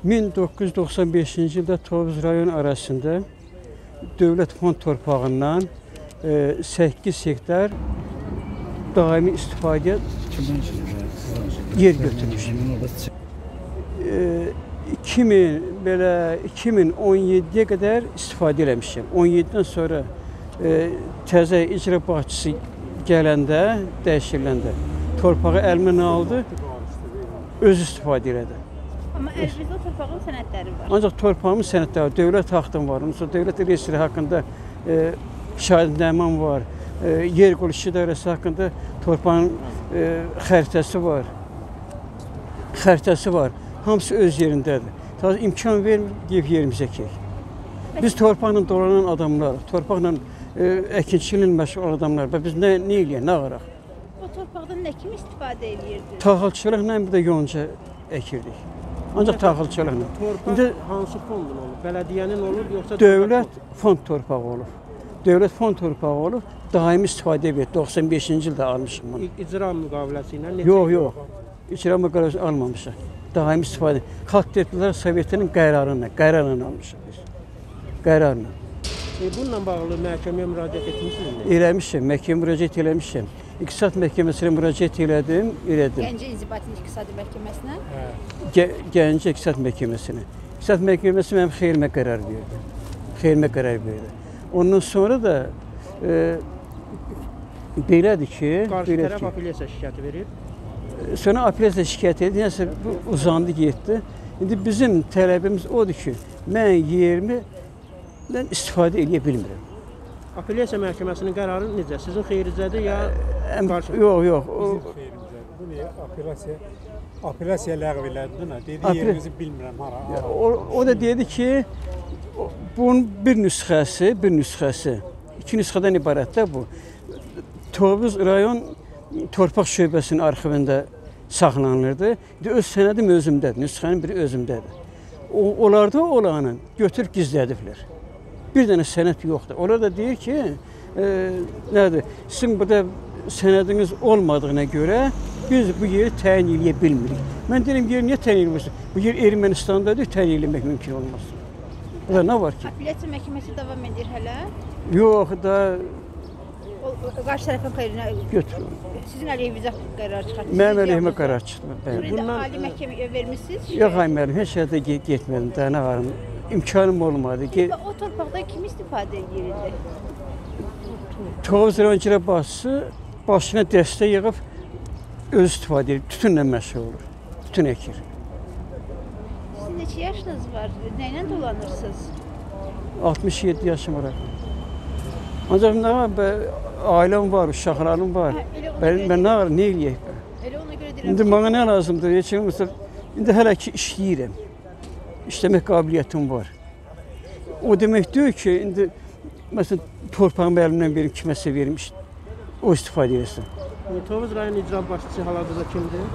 1995-ci ildə Tovuz rayon arasında dövlət fond torpağından 8 hektar daimi istifadəyə yer götürmüşəm. 2017-yə qədər istifadə eləmişəm. 17-dən sonra təzə icra başçısı gələndə, dəyişiləndə torpağı əlimdən aldı, öz istifadə elədi. Amma əlinizdə torpağın sənədləri var. Ancaq torpağımın sənədləri var, dövlət haqqım var, dövlət reyestri haqqında şahidnaməm var, yer quruluş idarəsi haqqında torpağın xəritəsi var. Hamısı öz yerindədir. Sadəcə imkan vermir, deyib yerimizə kək. Biz torpaqla dolanan adamlar, torpaqla əkinçiliklə məşğul adamlar, biz nə eləyək, nə ağaraq? O torpaqdan nə kimi istifadə edirdiniz? Taxılçılıqla bir də yonca əkirdik. Ancaq taxılçılıqla. Torpaq hansı fondun olur? Bələdiyyənin olur, yoxsa dövlət fond torpağı olur. Dövlət fond torpağı olur, daimi istifadə edir. 95-ci ildə almışım bunu. İcra müqaviləsi ilə neçə? Yox. İcra müqaviləsi almamışıq. Daimi istifadə. Xalq Deputatlar Sovetinin qərarla almışıq biz. Qərarla. Bununla bağlı məhkəməyə müraciət etmişsiniz? Eləmişəm, məhkəməyə müraciət eləmişəm. İqtisad məhkəməsinə müraciət elədim. Gəncə İnzibati İqtisadi Məhkəməsinə? Gəncə İqtisad Məhkəməsinə. İqtisad Məhkəməsi mənim xeyrimə qərar verdi. Ondan sonra da belədir ki... Qarşı tərəf apellyasiya şikayəti verir. Sonra apellyasiya şikayət edildi, nəsə uzandı, getdi. İndi bizim tələbimiz odur ki, mən yerimdən istifadə edə bilmirəm. Apellyasiya məhkəməsinin qərarı necə? Sizin xeyrinizədir ya qarşı? Yox. Bu niyə apellyasiya ləğv elədi? Dedi yerinizi bilmirəm hara. O da dedi ki, bunun bir nüsxəsi, iki nüsxədən ibarətdir bu. Tovuz rayon torpaq şöbəsinin arxivində saxlanılırdı. Öz sənədim özümdədir, nüsxənin biri özümdədir. Onlarda olanı götürüb gizlədiblər. Bir dənə sənəd yoxdur. Onlar da deyir ki, nədir? Sizin burada sənədiniz olmadığına görə biz bu yeri təyin eləyə bilmirik. Mən deyirəm, yer niyə təyin eləmirsiniz? Bu yer Ermənistandadır, təyin eləmək mümkün olmaz. Burada nə var ki? Apellyasiya məhkəməsi davam edir hələ? Yox, da... Qarşı tərəfin xeyrinə götürün. Sizin əleyhinizə qərar çıxartmışsınız? Mənim əleyhimə qərar çıxdı. Burada ali məhkəməyə vermişsiniz? Yox, müəllim, heç yerdə getmədim, daha nə varım. İmkanım olmadı. O torpaqdan kim istifadə edirdi? Tovuz rayon icra başçısı başına dəstək yığıb öz istifadə edir, tütünlə məşğul olur, tütün əkir. Sizin neçə yaşınız var? Nə ilə dolanırsınız? 67 yaşım var. Ancaq nə var, ailəm var, uşaqlarım var. Mən nə var, nə eləyək? Elə ona görə deyirəm. İndi mənə nə lazımdır? İndi hələ ki işləyirəm. İşləmək qabiliyyətim var. O demək deyil ki, indi məsələn torpağımı əlimdən verim, kiməsə vermiş, o istifadə edirsən. Tovuz rayon icra başçısı hal-hazırda kimdir?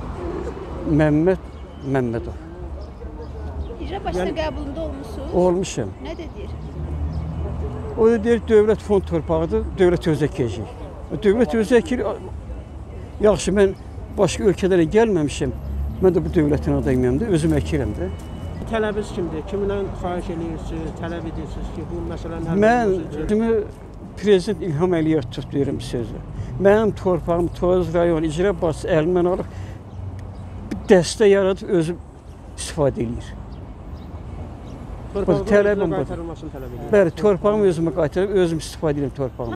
Məmmədov. İcra başçısı qəbulunda olmuşsunuz? Olmuşam. Nə deyir? O da deyir, dövlət fond torpağıdır, dövlət özü əkəcək. Dövlət özü əkir, yaxşı, mən başqa ölkələrə gəlməmişəm, mən də bu dövlətin adayım da, özüm əkirəm də. Tələbiniz kimdir? Kiminlə xahiş edirsiniz, tələb edirsiniz ki, bu məsələni həll edirsiniz? Mən Prezident İlham Əliyev tutduyorum sözü. Mənim torpağım Tovuz rayon icra başçısı əlimdən alıb dəstək yaradıb özüm istifadə edir. Torpağın özünə qaytarılmasını tələb edir. Bəli, torpağımı özümə qaytarıb özüm istifadə edirəm torpağımı.